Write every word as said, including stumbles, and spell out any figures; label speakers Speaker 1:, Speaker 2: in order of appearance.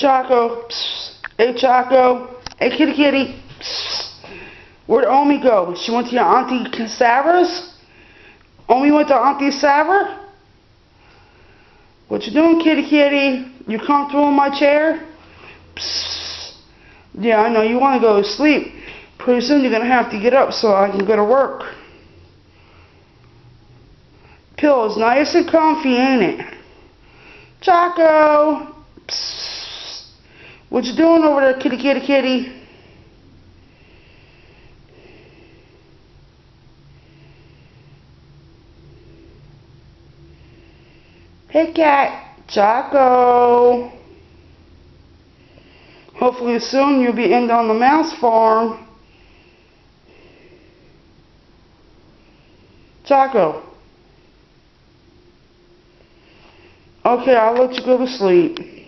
Speaker 1: Choco. Psst. Hey, Choco. Hey, kitty kitty. Psst. Where'd Omi go? She went to your Auntie Savra's? Omi went to Auntie Savra? What you doing, kitty kitty? You comfortable in my chair? Psst. Yeah, I know you want to go to sleep. Pretty soon you're going to have to get up so I can go to work. Pillow's nice and comfy, ain't it? Choco! Psst. What you doing over there, kitty kitty kitty? Hey cat, Choco. Hopefully soon you'll be in on the mouse farm. Choco. Okay, I'll let you go to sleep.